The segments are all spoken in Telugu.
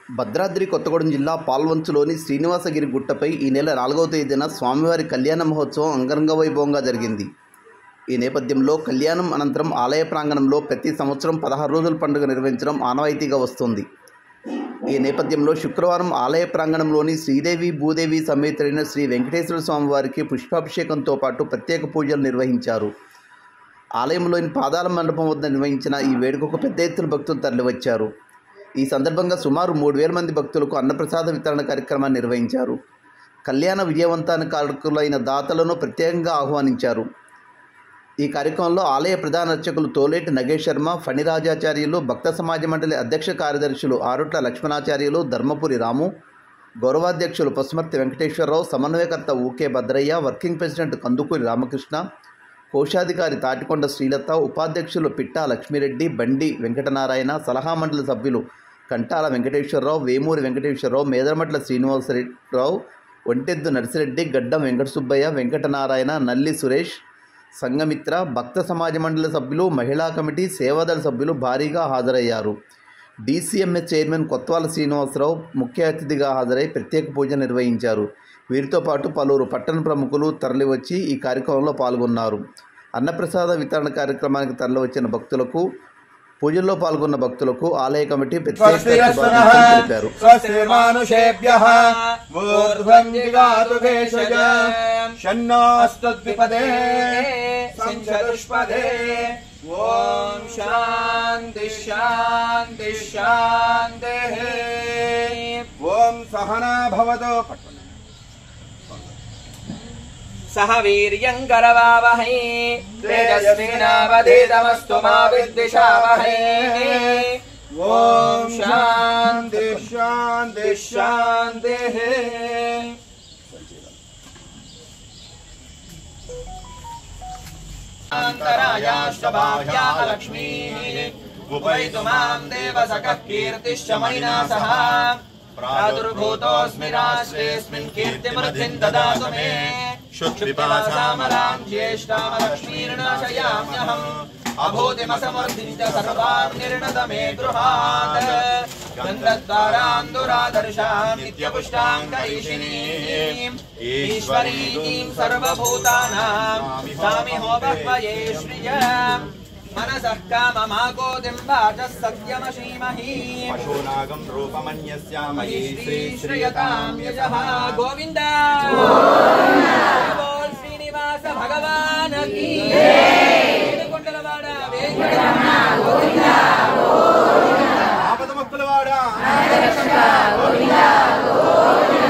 భద్రాద్రి కొత్తగూడెం జిల్లా పాల్వంచులోని శ్రీనివాసగిరి గుట్టపై ఈ నెల 4వ తేదీన స్వామివారి కళ్యాణ మహోత్సవం అంగరంగ వైభవంగా జరిగింది. ఈ నేపథ్యంలో కళ్యాణం అనంతరం ఆలయ ప్రాంగణంలో ప్రతి సంవత్సరం 16 రోజుల పండుగ నిర్వహించడం ఆనవాయితీగా వస్తుంది. ఈ నేపథ్యంలో శుక్రవారం ఆలయ ప్రాంగణంలోని శ్రీదేవి భూదేవి సమేతుడైన శ్రీ వెంకటేశ్వర స్వామివారికి పుష్పాభిషేకంతో పాటు ప్రత్యేక పూజలు నిర్వహించారు. ఆలయంలోని పాదాల మండపం వద్ద నిర్వహించిన ఈ వేడుకకు పెద్ద ఎత్తున భక్తులు తరలివచ్చారు. ఈ సందర్భంగా సుమారు 3000 మంది భక్తులకు అన్నప్రసాద వితరణ కార్యక్రమాన్ని నిర్వహించారు. కళ్యాణ విజయవంతానికి కారకులైన దాతలను ప్రత్యేకంగా ఆహ్వానించారు. ఈ కార్యక్రమంలో ఆలయ ప్రధాన అర్చకులు తోలేటి నగేష్ శర్మ, ఫణిరాజాచార్యులు, భక్త సమాజ మండలి అధ్యక్ష కార్యదర్శులు ఆరుట్ల లక్ష్మణాచార్యులు, ధర్మపురి రాము, గౌరవాధ్యక్షులు పసుమర్తి వెంకటేశ్వరరావు, సమన్వయకర్త ఊకే భద్రయ్య, వర్కింగ్ ప్రెసిడెంట్ కందుకూరి రామకృష్ణ, కోశాధికారి తాటికొండ శ్రీలత, ఉపాధ్యక్షులు పిట్టా లక్ష్మిరెడ్డి, బండి వెంకటనారాయణ, సలహా మండలి సభ్యులు కంటాల వెంకటేశ్వరరావు, వేమూరి వెంకటేశ్వరరావు, మేదరమట్ల శ్రీనివాసరావు, ఒంటెద్దు నర్సిరెడ్డి, గడ్డం వెంకట సుబ్బయ్య, వెంకటనారాయణ, నల్లి సురేష్, సంఘమిత్ర, భక్త సమాజ మండలి సభ్యులు, మహిళా కమిటీ, సేవాదళ సభ్యులు భారీగా హాజరయ్యారు. డీసీఎంఎస్ చైర్మన్ కొత్వాల శ్రీనివాసరావు ముఖ్య అతిథిగా హాజరై ప్రత్యేక పూజ నిర్వహించారు. వీరితో పాటు పలువురు పట్టణ ప్రముఖులు తరలివచ్చి ఈ కార్యక్రమంలో పాల్గొన్నారు. అన్నప్రసాద వితరణ కార్యక్రమానికి తరలివచ్చిన భక్తులకు, పూజల్లో పాల్గొన్న భక్తులకు ఆలయ కమిటీ ప్రత్యేక తెలిపారు. ఓం శాంతి శాంతి శాంతి. ఓం సహనా భవతో సహ వీర్యం కరవావహై తేజస్వినావధీతమస్తు మా విద్విషావహై. ఓం శాంతి శాంతి శాంతి. అంతరాయాష్టభావ్యా లక్ష్మీః ఉపైతు మాం దేవసఖః కీర్తిశ్చ మయినా సహ. ప్రాదుర్భూతోऽస్మి రాష్ట్రేऽస్మిన్ కీర్తిమృద్ధిం దదాతు మే. శుక్లిపాసామలాం జ్యేష్ఠామలక్ష్మీర్నాశయామ్యహం. అభూతిమసమర్థిం చ సర్వాన్ నిర్ణత మే గృహాత్. గంధద్వారాందురాదర్శాం నిత్యపుష్టాంగైషిణీం ఈశ్వరీం సర్వభూతానాం సామిహోపహ్వయే శ్రియం. మనసః కామమాగోదిం వాచः సత్యమశీమహి. పశూనాగం రూపమన్యస్యామహి శ్రీశ్రియతాం యజః. గోవింద బోల్ శ్రీనివాస భగవాన్ కీ ఏడుకొండలవాడ వెంకటరమణ గోవింద గోవింద. ఆపదముక్కులవాడ గోవింద గోవింద.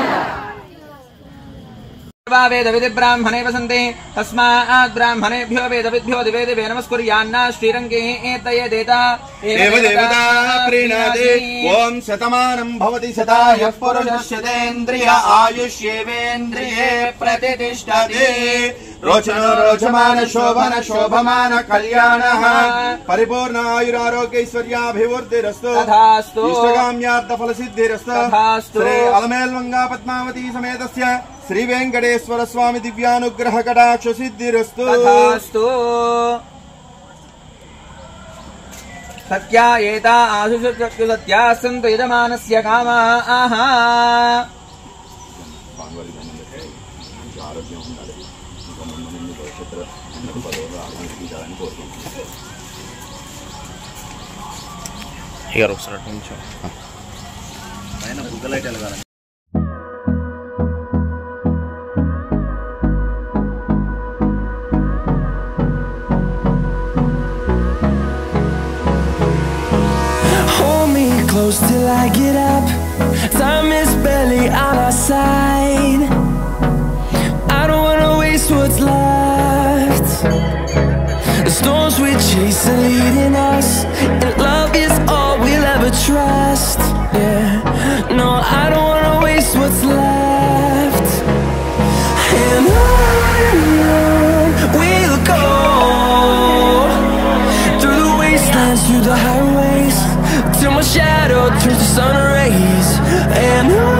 వేద విధి బ్రాహ్మణే వసంతే తస్మాత్ బ్రాహ్మణేభ్యో వేద విద్భ్యో దివే దివే నమస్కుర్యాన్న. శ్రీరంగే ఏతయే దేతా దేవదేవతా ప్రీణాదే. ఓం శతమానం భవతి శతాయః పురుషస్యేంద్రియ ఆయుష్యేవేంద్రియే ప్రతిష్ఠతే. రోచనో రోచమాన శోభన శోభమాన కళ్యాణః. పరిపూర్ణ ఆయురారోగ్యైశ్వర్యాభివృద్ధిరస్తు. తథాస్తు. ఇష్టకామ్యార్థ ఫలసిద్ధిరస్తు. తథాస్తు. శ్రీ అలమేల్వంగా పద్మావతి సమేతస్య శ్రీ వెంకటేశ్వర స్వామి దివ్యానుగ్రహ కటాక్ష సిద్ధిరస్తు. తథాస్తు. సత్యా ఏతా ఆశుషు సత్యా సంతు యజమానస్య కామాః. ఇక ఒకసారి కొంచెం పైన బుగ్గలైట్ వెళ్ళాలి. Close till I get up. Time is barely on our side. I don't wanna waste what's left. The storms we chase are leading us, and love is all we'll ever trust. Yeah, no, I don't wanna waste what's left. And on we'll go, through the wastelands, through the highways, till my shadow turns to sun rays. And